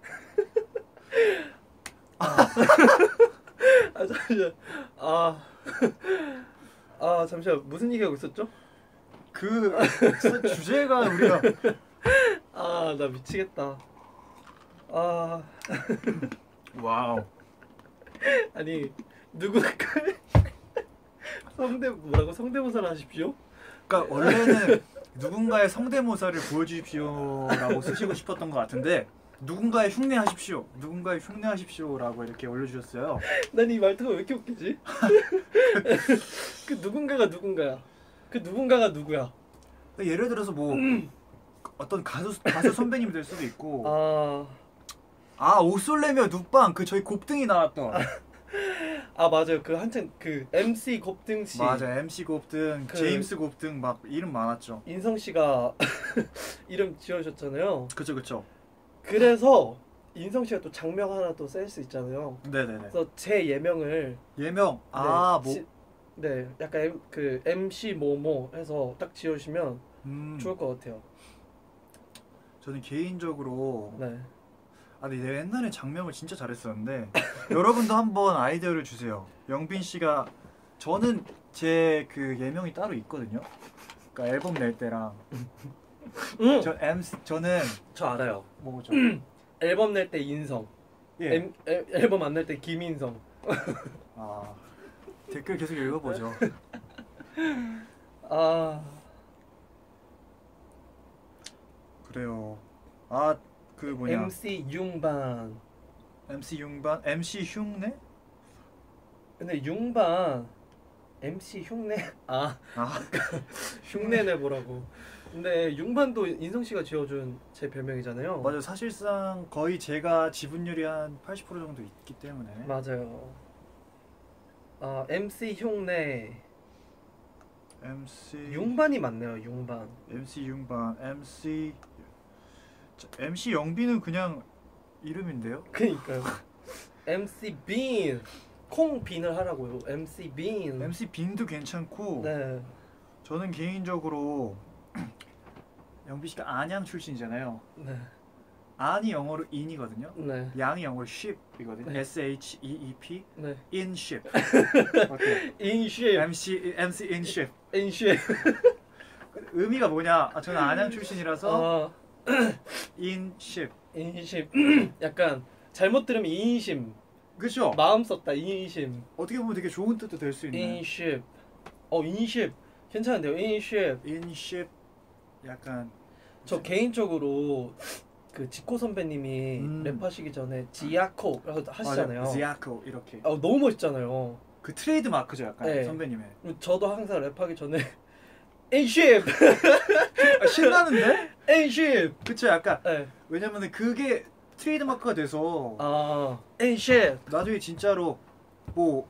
아 잠시만. 아. 아 잠시만 무슨 얘기하고 있었죠? 그 주제가 우리가 아 나 미치겠다. 아 와우. 아니 누군가 성대 뭐라고 성대모사를 하십시오? 그러니까 원래는 누군가의 성대모사를 보여주십시오라고 쓰시고 싶었던 것 같은데 누군가의 흉내하십시오, 누군가의 흉내하십시오라고 이렇게 올려주셨어요. 난 이 말투가 왜 이렇게 웃기지? 그 누군가가 누군가야. 그 누군가가 누구야? 예를 들어서 뭐 어떤 가수 가수 선배님이 될 수도 있고 아, 아 오솔레며 눕방 그 저희 곱등이 나왔던 아 맞아요. 그 한창 그 엠씨 곱등 씨. 맞아 엠씨 곱등, 그- 제임스 곱등 막 이름 많았죠. 인성 씨가 이름 지어주셨잖아요. 그쵸 그쵸. 그래서 인성 씨가 또 장명 하나 또 셀 수 있잖아요. 네네네. 그래서 제 예명을 예명 아 네, 뭐 지- 네, 약간 M, 그 엠씨 뭐뭐 해서 딱 지어주시면 음, 좋을 것 같아요. 저는 개인적으로 네. 아 근데 내가 옛날에 장명을 진짜 잘했었는데 여러분도 한번 아이디어를 주세요. 영빈 씨가 저는 제 그 예명이 따로 있거든요. 그러니까 앨범 낼 때랑 응. 저 MC 저는 저 알아요. 뭐죠? 앨범 낼 때 인성. 예. 앨, 앨, 앨범 안 낼 때 김인성. 아 댓글 계속 읽어보죠. 아, 그래요. 아 그 뭐냐 엠씨 융반. 엠씨 융반 엠씨 흉내? 근데 융반 엠씨 흉내. 아, 아 흉내내 보라고. 근데 융반도 인성 씨가 지어준 제 별명이잖아요. 맞아 사실상 거의 제가 지분율이 한 팔십 퍼센트 정도 있기 때문에 맞아요. 아, 엠씨 흉내. 엠씨 융반이 맞네요. 융반. 엠씨 융반 엠씨 자, 엠씨 영빈은 그냥 이름인데요? 그니까요. 엠씨 빈. 콩 빈을 하라고요. 엠씨 빈. 엠씨 빈도 괜찮고 네. 저는 개인적으로 영빈 씨가 안양 출신이잖아요. 네. 안이 영어로 in이거든요. 네. 양이 영어로 ship이거든요. 네. S H E E P 네. in ship. 어때요? 인쉐. MC MC in ship. 인쉐. 의미가 뭐냐? 아, 저는 안양 출신이라서 아, in ship. 인심. 약간 잘못 들으면 인심. 그렇죠? 마음 썼다. 인심. 어떻게 보면 되게 좋은 뜻도 될 수 있는. 인십. 어, 인십. 괜찮은데요. 인십. in ship 약간 저 개인적으로 그 지코 선배님이 음. 랩하시기 전에 지아코 하시잖아요. 지아코 이렇게. 아, 너무 멋있잖아요. 그 트레이드 마크죠, 약간 네. 선배님의. 저도 항상 랩하기 전에 인십. 아, 신나는데? 인십. 그쵸, 약간 네. 왜냐면은 그게 트레이드 마크가 돼서 아, 인십. 나중에 진짜로 뭐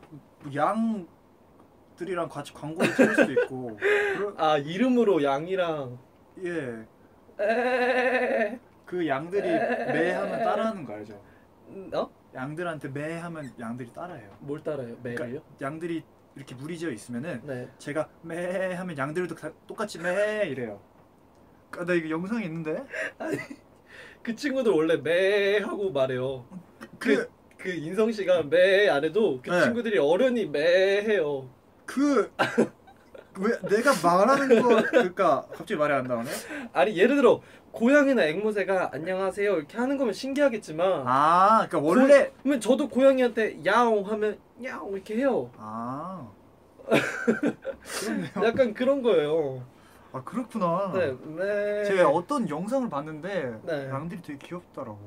양들이랑 같이 광고를 찍을 수도 있고. 그러, 아, 이름으로 양이랑 예. 에 그 양들이 매 하면 따라하는 거 알죠? 음, 어? 양들한테 매 하면 양들이 따라해요. 뭘 따라요? 매를요? 그러니까 양들이 이렇게 무리지어 있으면은 네. 제가 매 하면 양들도 다 똑같이 매 이래요. 아, 나 이거 영상이 있는데? 그 친구들 원래 매 하고 말해요. 그, 그, 그 인성 씨가 매 안 해도 그 네. 친구들이 어련히 매 해요. 그, 왜 내가 말하는 거, 그러니까 갑자기 말이 안 나오네? 아니 예를 들어 고양이나 앵무새가 안녕하세요 이렇게 하는 거면 신기하겠지만 아, 그러니까 원래. 고, 그러면 저도 고양이한테 야옹 하면 야옹 이렇게 해요. 아, 그렇네요. 약간 그런 거예요. 아, 그렇구나. 네, 매. 제가 어떤 영상을 봤는데 네. 양들이 되게 귀엽더라고.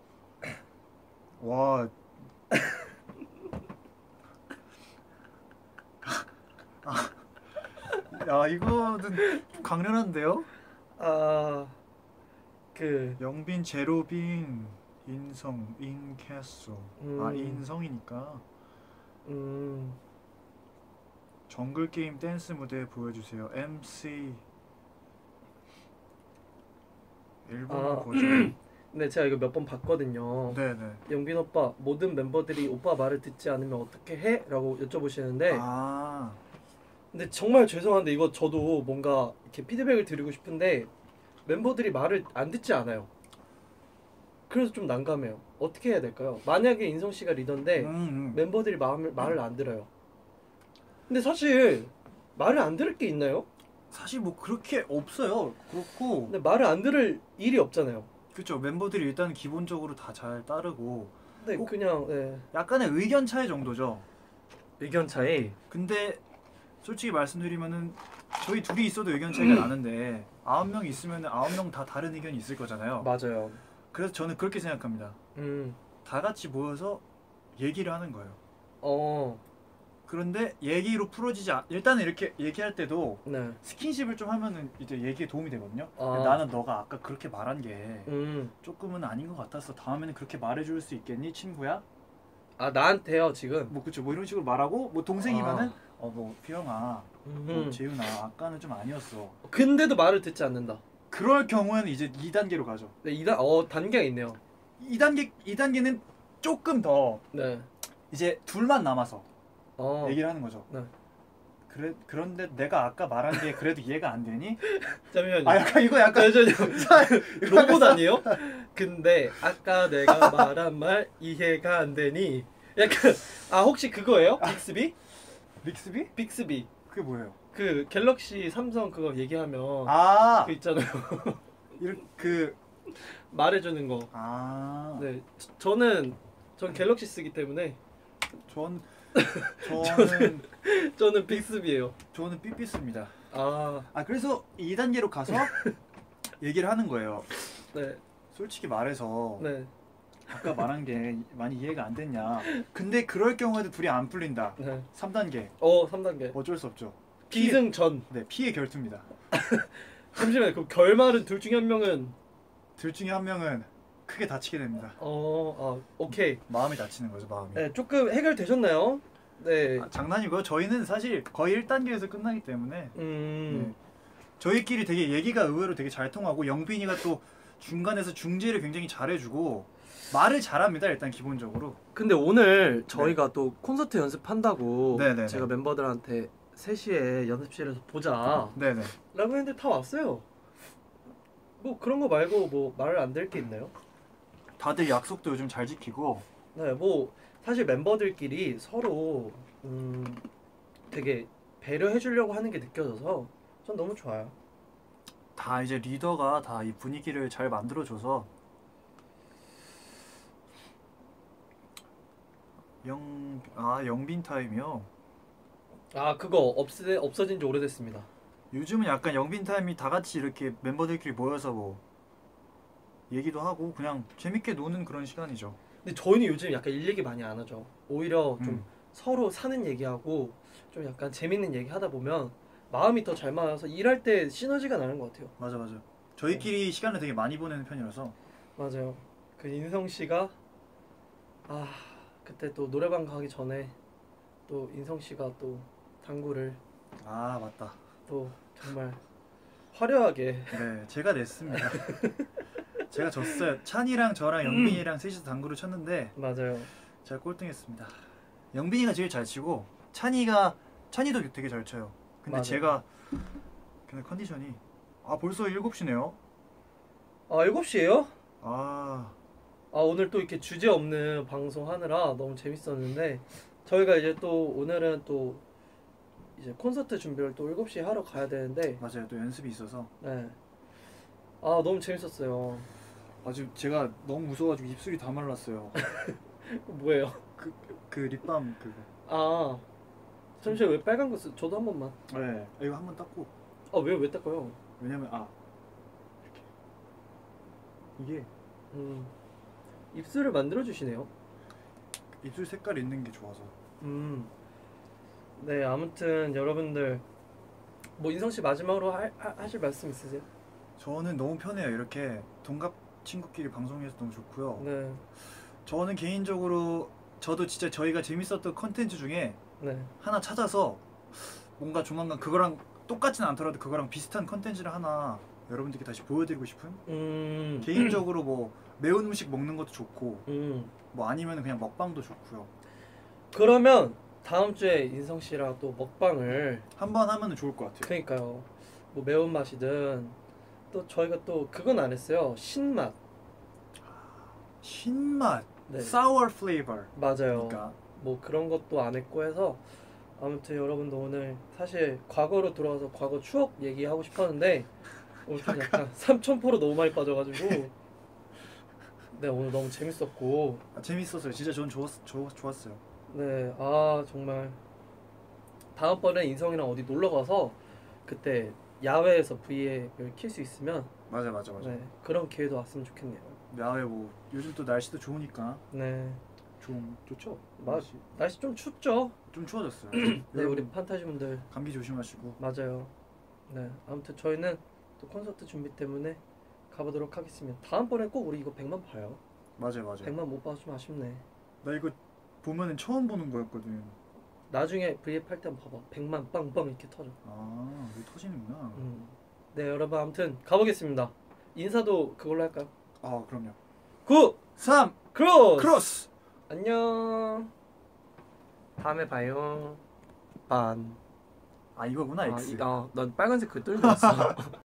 와. 아, 야, 이거는 좀 강렬한데요? 아, 그 영빈, 제로빈, 인성, 인캐소. 음. 아, 인성이니까. 음, 정글 게임 댄스 무대 보여주세요. 엠씨 일본어 아. 버전. 네 제가 이거 몇 번 봤거든요. 네네. 영빈 오빠 모든 멤버들이 오빠 말을 듣지 않으면 어떻게 해? 라고 여쭤보시는데 아, 근데 정말 죄송한데 이거 저도 뭔가 이렇게 피드백을 드리고 싶은데 멤버들이 말을 안 듣지 않아요. 그래서 좀 난감해요. 어떻게 해야 될까요? 만약에 인성 씨가 리더인데 음, 음. 멤버들이 마음을, 말을 안 들어요. 근데 사실 말을 안 들을 게 있나요? 사실 뭐 그렇게 없어요. 그렇고, 근데 말을 안 들을 일이 없잖아요. 그렇죠. 멤버들이 일단 기본적으로 다 잘 따르고 근데 어? 그냥 네. 약간의 의견 차이 정도죠. 의견 차이. 근데 솔직히 말씀드리면은 저희 둘이 있어도 의견 차이가 나는데 아홉 명 있으면 아홉 명 다 다른 의견이 있을 거잖아요. 맞아요. 그래서 저는 그렇게 생각합니다. 음. 다 같이 모여서 얘기를 하는 거예요. 어. 그런데 얘기로 풀어지지 않... 일단은 이렇게 얘기할 때도 네. 스킨십을 좀 하면은 이제 얘기에 도움이 되거든요. 아. 근데 나는 너가 아까 그렇게 말한 게 음. 조금은 아닌 것 같았어. 다음에는 그렇게 말해줄 수 있겠니, 친구야? 아 나한테요 지금. 뭐 그쵸. 뭐 이런 식으로 말하고 뭐 동생이면은 아. 어 뭐 피영아, 음. 뭐 재윤아, 아까는 좀 아니었어. 근데도 말을 듣지 않는다. 그럴 경우에는 이제 이 단계로 가죠. 네, 이 단, 어 단계가 있네요. 이 단계 이 단계는 조금 더 네. 이제 둘만 남아서 어. 얘기를 하는 거죠. 네. 그래 그런데 내가 아까 말한 게 그래도 이해가 안 되니? 잠시만요. 아 약간 이거 약간 잠시만요. 로봇 아니에요? 근데 아까 내가 말한 말 이해가 안 되니 약간 아 혹시 그거예요? 빅스비? 빅스비? 빅스비. 그게 뭐예요? 그 갤럭시 삼성 그거 얘기하면 아, 그 있잖아요. 이렇게 그 말해주는 거. 아, 네. 저- 저는 전 갤럭시 쓰기 때문에 전 저는 저는 빅스비예요. 저는 삐삐습니다. 아, 아 그래서 이 단계로 가서 얘기를 하는 거예요. 네, 솔직히 말해서 네, 아까 말한 게 많이 이해가 안 됐냐. 근데 그럴 경우에도 둘이 안 풀린다. 네. 삼 단계 어, 삼 단계. 어쩔 수 없죠. 기승전. 네, 피해 결투입니다. 잠시만요. 그럼 결말은 둘 중에 한 명은 둘 중에 한 명은 크게 다치게 됩니다. 어, 아, 오케이. 마음이 다치는 거죠, 마음이. 네, 조금 해결되셨나요? 네. 아, 장난이고요. 저희는 사실 거의 일 단계에서 끝나기 때문에 음. 네. 저희끼리 되게 얘기가 의외로 되게 잘 통하고 영빈이가 또 중간에서 중재를 굉장히 잘해주고 말을 잘합니다. 일단 기본적으로. 근데 오늘 저희가 또 콘서트 연습한다고 네네네. 제가 멤버들한테 세 시에 연습실에서 보자 네네. 라고 했는데 다 왔어요. 뭐 그런 거 말고 뭐 말을 안 들 게 있나요? 다들 약속도 요즘 잘 지키고. 네, 뭐 사실 멤버들끼리 서로 음 되게 배려해 주려고 하는 게 느껴져서 전 너무 좋아요. 다 이제 리더가 다 이 분위기를 잘 만들어줘서 영... 아 영빈 타임이요? 아 그거 없애, 없어진 지 오래됐습니다. 요즘은 약간 영빈 타임이 다 같이 이렇게 멤버들끼리 모여서 뭐 얘기도 하고 그냥 재밌게 노는 그런 시간이죠. 근데 저희는 요즘 약간 일 얘기 많이 안 하죠. 오히려 좀 음. 서로 사는 얘기하고 좀 약간 재밌는 얘기 하다 보면 마음이 더 잘 맞아서 일할 때 시너지가 나는 것 같아요. 맞아 맞아. 저희끼리 시간을 되게 많이 보내는 편이라서. 맞아요. 그 인성 씨가 아 그때 또 노래방 가기 전에 또 인성 씨가 또 당구를 아 맞다. 또 정말 화려하게 네 제가 냈습니다. 제가 졌어요. 찬이랑 저랑 영빈이랑 셋이서 당구를 쳤는데 맞아요. 제가 꼴등했습니다. 영빈이가 제일 잘 치고 찬이가 찬이도 되게 잘 쳐요. 근데 맞아요. 제가 그냥 컨디션이 아 벌써 일곱 시네요. 아 일곱 시에요? 아 아 오늘 또 이렇게 주제 없는 방송 하느라 너무 재밌었는데 저희가 이제 또 오늘은 또 이제 콘서트 준비를 또 일곱 시에 하러 가야 되는데 맞아요. 또 연습이 있어서 네. 아 너무 재밌었어요. 아 지금 제가 너무 무서워가지고 입술이 다 말랐어요. 뭐예요? 그, 그 립밤 그거. 아 잠시만 왜 빨간 거 쓰? 저도 한 번만. 네. 이거 한번 닦고. 아 왜요? 왜 닦아요? 왜냐면 아 이렇게 이게 음 입술을 만들어 주시네요. 입술 색깔 있는 게 좋아서. 음. 네 아무튼 여러분들 뭐 인성 씨 마지막으로 하, 하, 하실 말씀 있으세요? 저는 너무 편해요. 이렇게 동갑 친구끼리 방송해서 너무 좋고요. 네. 저는 개인적으로 저도 진짜 저희가 재밌었던 컨텐츠 중에 네. 하나 찾아서 뭔가 조만간 그거랑 똑같지는 않더라도 그거랑 비슷한 컨텐츠를 하나 여러분들께 다시 보여드리고 싶은. 음. 개인적으로 뭐 매운 음식 먹는 것도 좋고 음. 뭐 아니면 그냥 먹방도 좋고요. 그러면 다음 주에 인성 씨랑 또 먹방을 한 번 하면 좋을 것 같아요. 그러니까요. 뭐 매운 맛이든 또 저희가 또 그건 안 했어요. 신맛. 신맛, 네. sour flavor. 맞아요. 그러니까 뭐 그런 것도 안 했고 해서 아무튼 여러분도 오늘 사실 과거로 돌아가서 과거 추억 얘기하고 싶었는데 오늘 좀 약간 삼천포로 너무 많이 빠져가지고 네 오늘 너무 재밌었고 아, 재밌었어요. 진짜 저는 좋았, 좋, 좋았어요. 네 아 정말 다음번에 인성이랑 어디 놀러 가서 그때 야외에서 브이앱을 킬 수 있으면 맞아 맞아 맞아. 네 그런 기회도 왔으면 좋겠네요. 야외 뭐 요즘 또 날씨도 좋으니까 네 좀 좋죠. 마- 날씨 날씨 좀 춥죠? 좀 추워졌어요. 네 여러분 우리 판타지 분들 감기 조심하시고. 맞아요. 네 아무튼 저희는 또 콘서트 준비 때문에 가보도록 하겠습니다. 다음번에 꼭 우리 이거 백만 봐요. 맞아요 맞아요. 백만 못 봐서 좀 아쉽네. 나 이거 보면은 처음 보는 거였거든. 나중에 브이앱 할 때 한번 봐봐. 백만 빵빵 이렇게 터져. 아 이게 터지는구나. 음. 네 여러분 아무튼 가보겠습니다. 인사도 그걸로 할까요? 아 그럼요. 구 삼 크로스. 크로스. 안녕. 다음에 봐요. 반. 아 이거구나 아, X. 이, 아, 난 빨간색 그 뜰줄 알았어.